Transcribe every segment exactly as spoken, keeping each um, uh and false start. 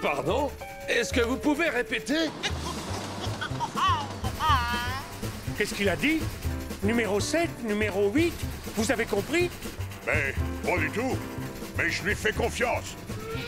Pardon? Est-ce que vous pouvez répéter? Qu'est-ce qu'il a dit? Numéro sept, numéro huit, vous avez compris? Mais pas du tout. Mais je lui fais confiance.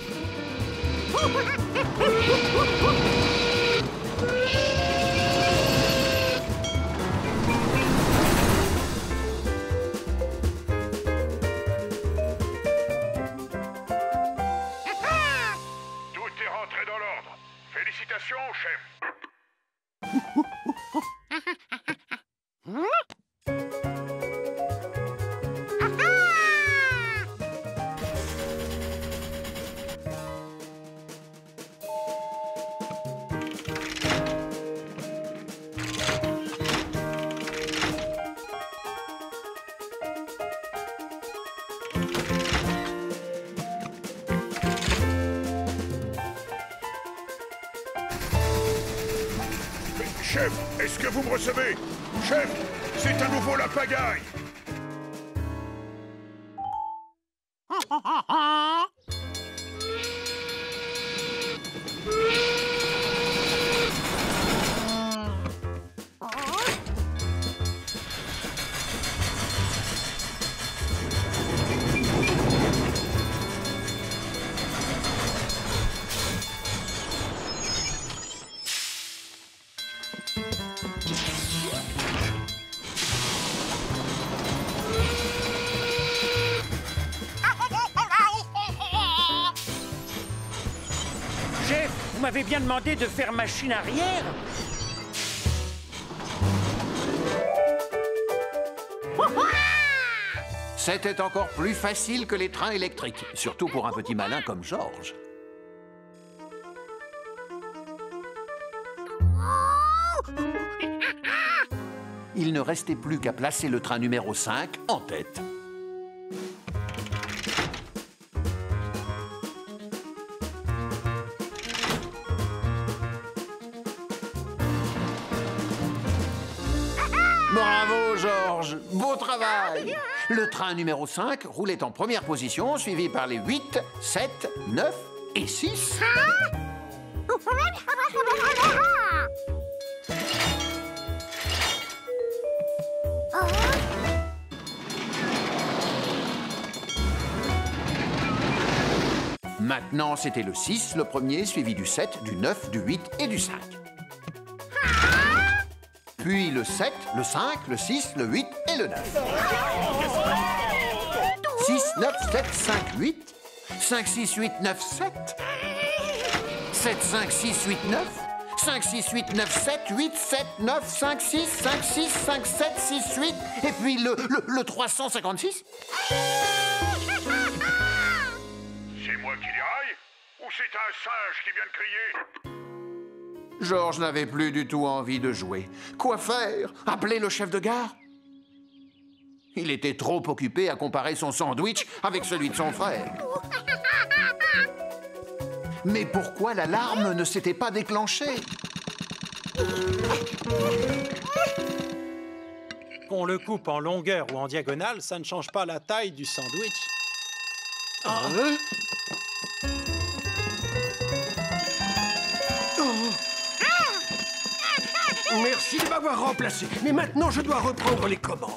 Tout est rentré dans l'ordre. Félicitations, chef. Chef, est-ce que vous me recevez? Chef, c'est à nouveau la pagaille. Vous m'avez bien demandé de faire machine arrière? C'était encore plus facile que les trains électriques, surtout pour un petit malin comme George. Il ne restait plus qu'à placer le train numéro cinq en tête. Bravo, George! Beau travail! Le train numéro cinq roulait en première position, suivi par les huit, sept, neuf et six. Maintenant, c'était le six, le premier, suivi du sept, du neuf, du huit et du cinq. Puis le sept, le cinq, le six, le huit et le neuf. six, neuf, sept, cinq, huit. cinq, six, huit, neuf, sept. sept, cinq, six, huit, neuf. cinq, six, huit, neuf, sept, huit, sept, neuf, cinq, six, cinq, six, cinq, sept, six, huit. Et puis le, le, le trois cent cinquante-six. C'est moi qui déraille? Ou c'est un singe qui vient de crier? George n'avait plus du tout envie de jouer. Quoi faire? Appeler le chef de gare? Il était trop occupé à comparer son sandwich avec celui de son frère. Mais pourquoi l'alarme ne s'était pas déclenchée? Qu'on le coupe en longueur ou en diagonale, ça ne change pas la taille du sandwich. Ah. Merci de m'avoir remplacé, mais maintenant je dois reprendre les commandes.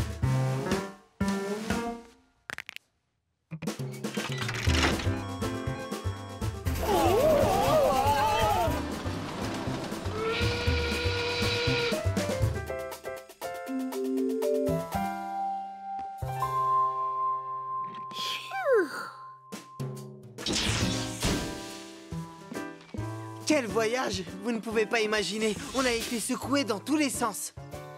Quel voyage! Vous ne pouvez pas imaginer. On a été secoués dans tous les sens.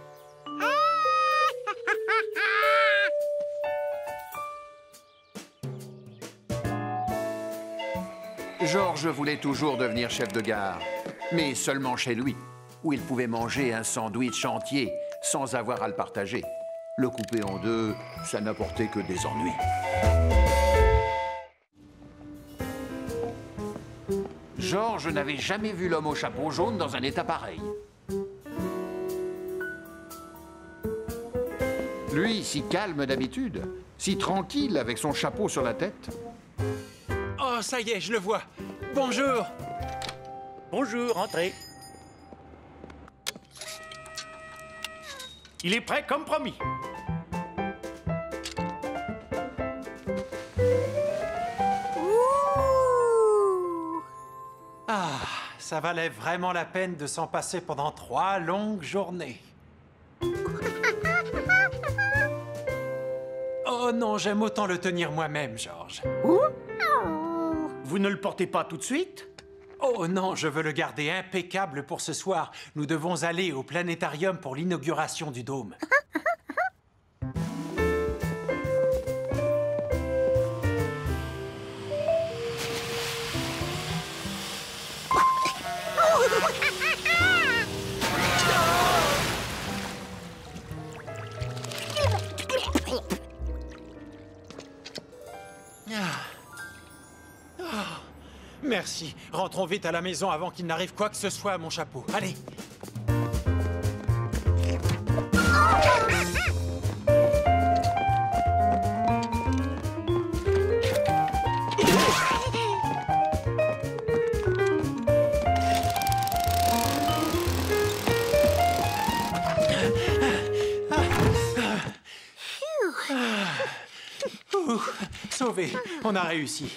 George voulait toujours devenir chef de gare, mais seulement chez lui, où il pouvait manger un sandwich entier sans avoir à le partager. Le couper en deux, ça n'apportait que des ennuis. George n'avait jamais vu l'homme au chapeau jaune dans un état pareil. Lui, si calme d'habitude, si tranquille avec son chapeau sur la tête. Oh, ça y est, je le vois. Bonjour. Bonjour, entrez. Il est prêt comme promis. Ah, ça valait vraiment la peine de s'en passer pendant trois longues journées. Oh non, j'aime autant le tenir moi-même, George. Vous ne le portez pas tout de suite? Oh non, je veux le garder impeccable pour ce soir. Nous devons aller au planétarium pour l'inauguration du dôme. Merci. Rentrons vite à la maison avant qu'il n'arrive quoi que ce soit à mon chapeau. Allez. Ouh, sauvé. On a réussi.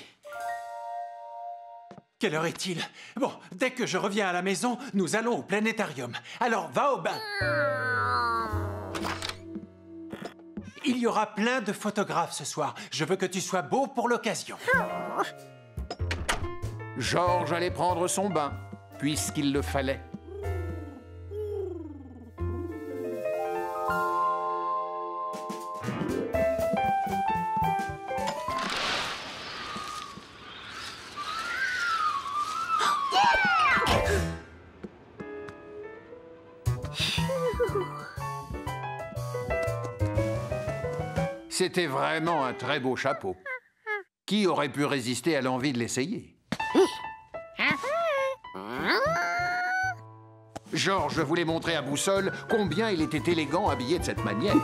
Quelle heure est-il? Bon, dès que je reviens à la maison, nous allons au planétarium. Alors, va au bain. Il y aura plein de photographes ce soir. Je veux que tu sois beau pour l'occasion. George allait prendre son bain, puisqu'il le fallait. C'était vraiment un très beau chapeau. Qui aurait pu résister à l'envie de l'essayer? George voulait montrer à Boussole combien il était élégant habillé de cette manière.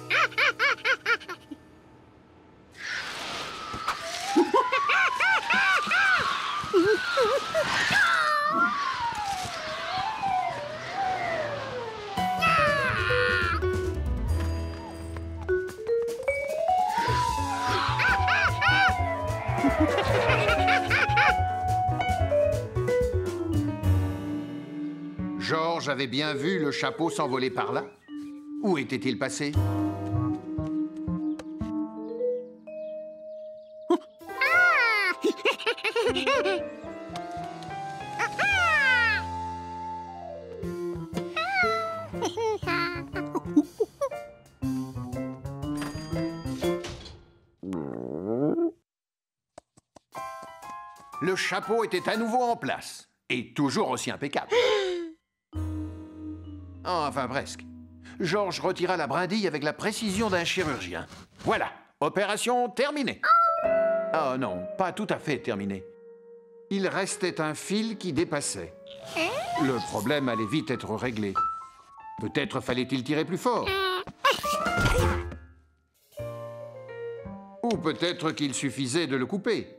George avait bien vu le chapeau s'envoler par là. Où était-il passé? Le chapeau était à nouveau en place, et toujours aussi impeccable. Enfin, presque. George retira la brindille avec la précision d'un chirurgien. Voilà, opération terminée. Oh non, pas tout à fait terminée. Il restait un fil qui dépassait. Le problème allait vite être réglé. Peut-être fallait-il tirer plus fort. Ou peut-être qu'il suffisait de le couper.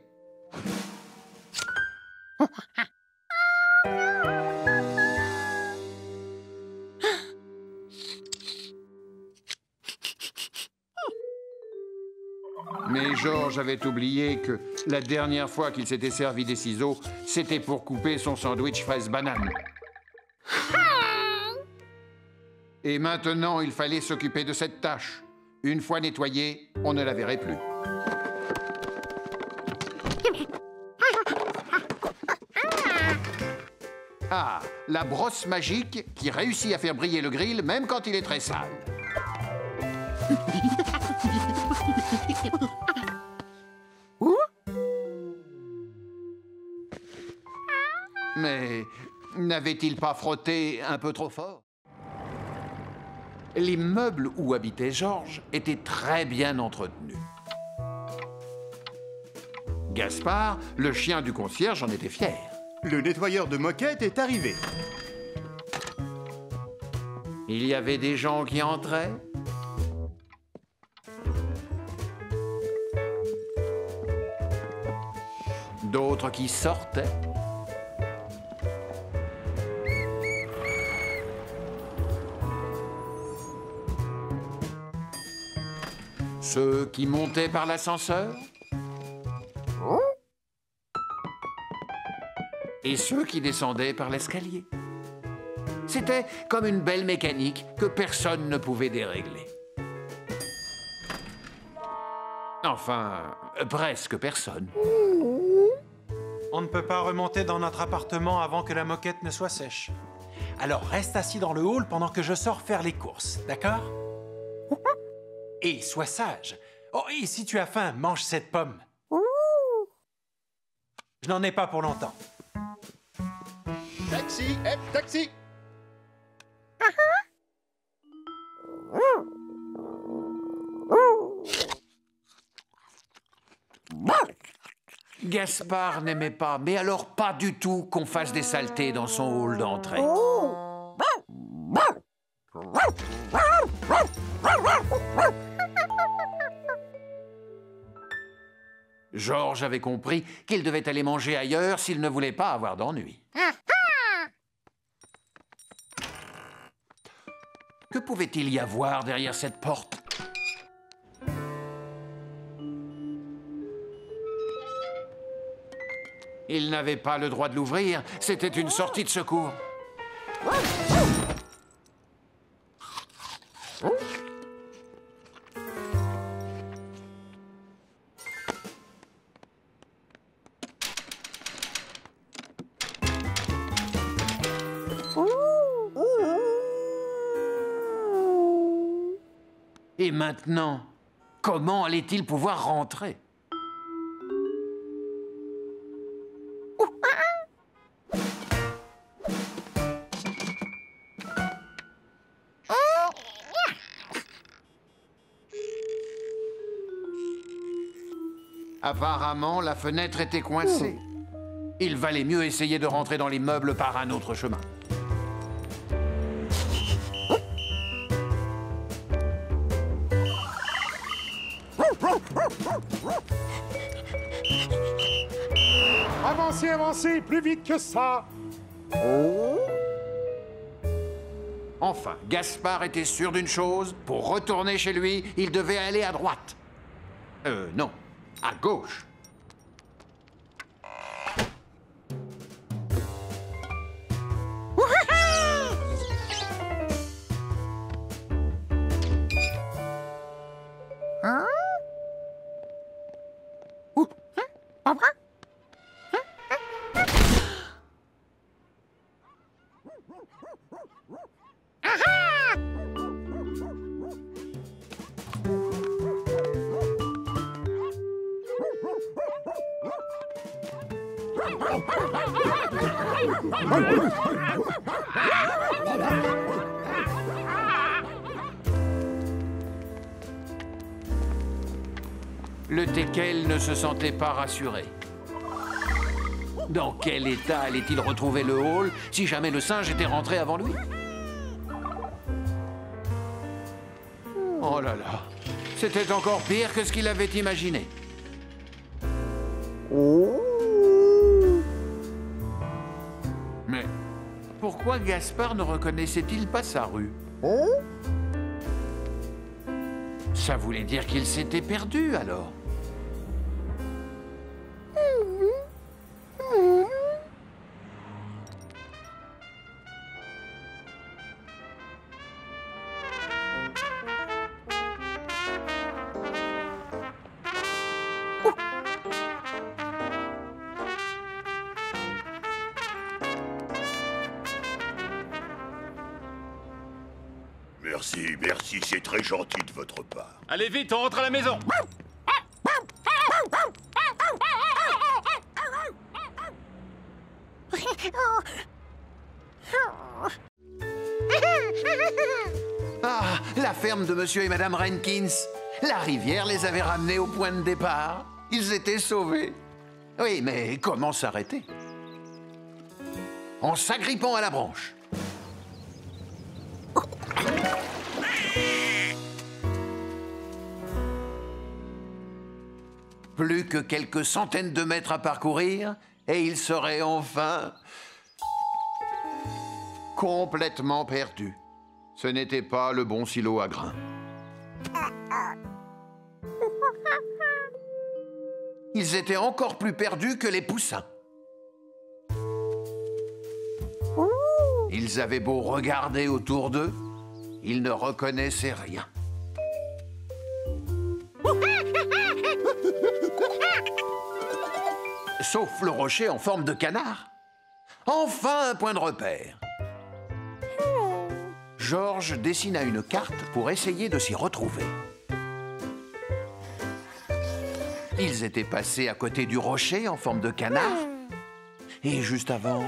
Mais George avait oublié que la dernière fois qu'il s'était servi des ciseaux, c'était pour couper son sandwich fraise-banane. Et maintenant, il fallait s'occuper de cette tâche. Une fois nettoyée, on ne la verrait plus. Ah, la brosse magique qui réussit à faire briller le grill même quand il est très sale. Mais n'avait-il pas frotté un peu trop fort? L'immeuble où habitait George était très bien entretenu. Gaspard, le chien du concierge, en était fier. Le nettoyeur de moquette est arrivé. Il y avait des gens qui entraient. d'autres qui sortaient. Ceux qui montaient par l'ascenseur. Et ceux qui descendaient par l'escalier. C'était comme une belle mécanique que personne ne pouvait dérégler. Enfin, presque personne. On ne peut pas remonter dans notre appartement avant que la moquette ne soit sèche. Alors reste assis dans le hall pendant que je sors faire les courses, d'accord? Et sois sage. Oh, et si tu as faim, mange cette pomme. Je n'en ai pas pour longtemps. Taxi, hé, taxi! Gaspard n'aimait pas, mais alors pas du tout, qu'on fasse des saletés dans son hall d'entrée. Georges avait compris qu'il devait aller manger ailleurs s'il ne voulait pas avoir d'ennui. Que pouvait-il y avoir derrière cette porte? Il n'avait pas le droit de l'ouvrir, c'était une sortie de secours. Et maintenant, comment allait-il pouvoir rentrer? Apparemment, la fenêtre était coincée. Il valait mieux essayer de rentrer dans les meubles par un autre chemin. Avancez, avancez, plus vite que ça. Enfin, Gaspard était sûr d'une chose. Pour retourner chez lui, il devait aller à droite. Euh, non, à gauche. Le teckel ne se sentait pas rassuré. Dans quel état allait-il retrouver le hall si jamais le singe était rentré avant lui? Oh là là, c'était encore pire que ce qu'il avait imaginé. Mais pourquoi Gaspard ne reconnaissait-il pas sa rue? Ça voulait dire qu'il s'était perdu, alors. Merci, merci, c'est très gentil de votre part. Allez vite, on rentre à la maison. Ah, la ferme de Monsieur et Madame Rankins. La rivière les avait ramenés au point de départ. Ils étaient sauvés. Oui, mais comment s'arrêter? En s'agrippant à la branche. Plus que quelques centaines de mètres à parcourir, et il serait enfin complètement perdu. Ce n'était pas le bon silo à grains. Ils étaient encore plus perdus que les poussins. Ils avaient beau regarder autour d'eux, ils ne reconnaissaient rien. Sauf le rocher en forme de canard. Enfin un point de repère. Georges dessina une carte pour essayer de s'y retrouver. Ils étaient passés à côté du rocher en forme de canard. Et juste avant,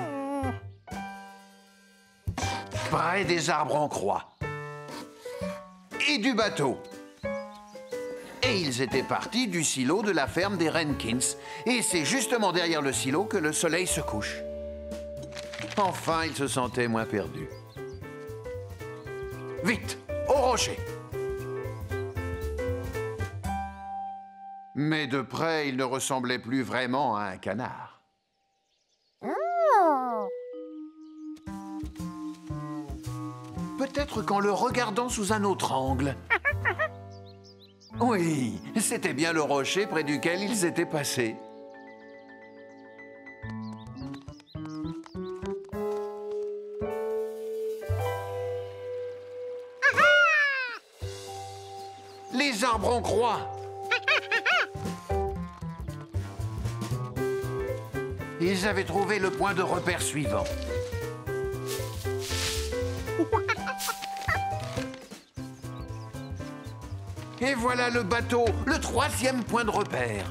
près des arbres en croix. Et du bateau. Et ils étaient partis du silo de la ferme des Rankins. Et c'est justement derrière le silo que le soleil se couche. Enfin, ils se sentaient moins perdus. Vite, au rocher! Mais de près, il ne ressemblait plus vraiment à un canard. Peut-être qu'en le regardant sous un autre angle. Oui, c'était bien le rocher près duquel ils étaient passés. Les arbres en croix. Ils avaient trouvé le point de repère suivant. Et voilà le bateau, le troisième point de repère.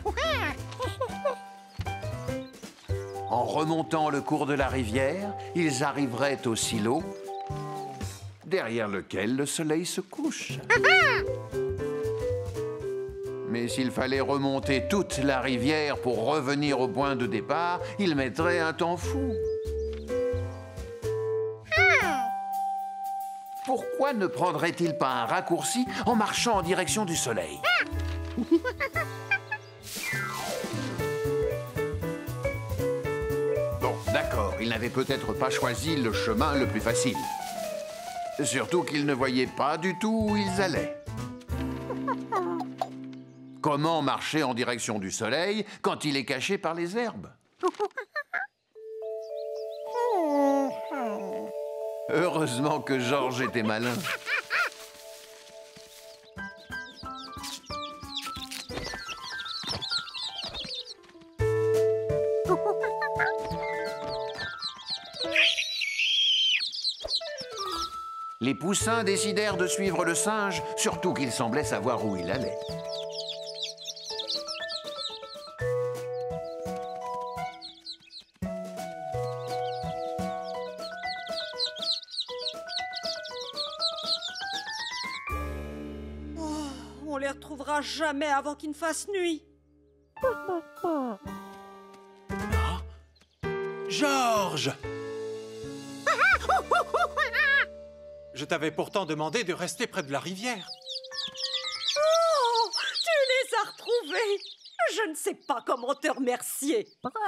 En remontant le cours de la rivière, ils arriveraient au silo, derrière lequel le soleil se couche. Mais s'il fallait remonter toute la rivière pour revenir au point de départ, il mettrait un temps fou. Pourquoi ne prendrait-il pas un raccourci en marchant en direction du soleil? Bon, d'accord, il n'avait peut-être pas choisi le chemin le plus facile. Surtout qu'ils ne voyaient pas du tout où ils allaient. Comment marcher en direction du soleil quand il est caché par les herbes? Heureusement que Georges était malin. Les poussins décidèrent de suivre le singe, surtout qu'il semblait savoir où il allait. On les retrouvera jamais avant qu'il ne fasse nuit. Georges! Je t'avais pourtant demandé de rester près de la rivière. Oh, tu les as retrouvés. Je ne sais pas comment te remercier.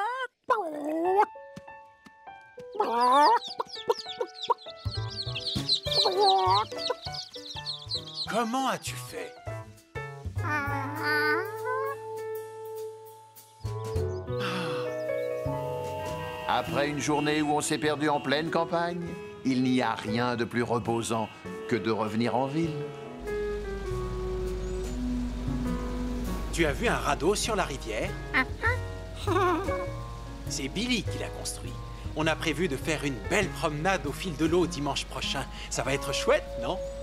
Comment as-tu fait? Après une journée où on s'est perdu en pleine campagne, il n'y a rien de plus reposant que de revenir en ville. Tu as vu un radeau sur la rivière? C'est Billy qui l'a construit. On a prévu de faire une belle promenade au fil de l'eau dimanche prochain. Ça va être chouette, non?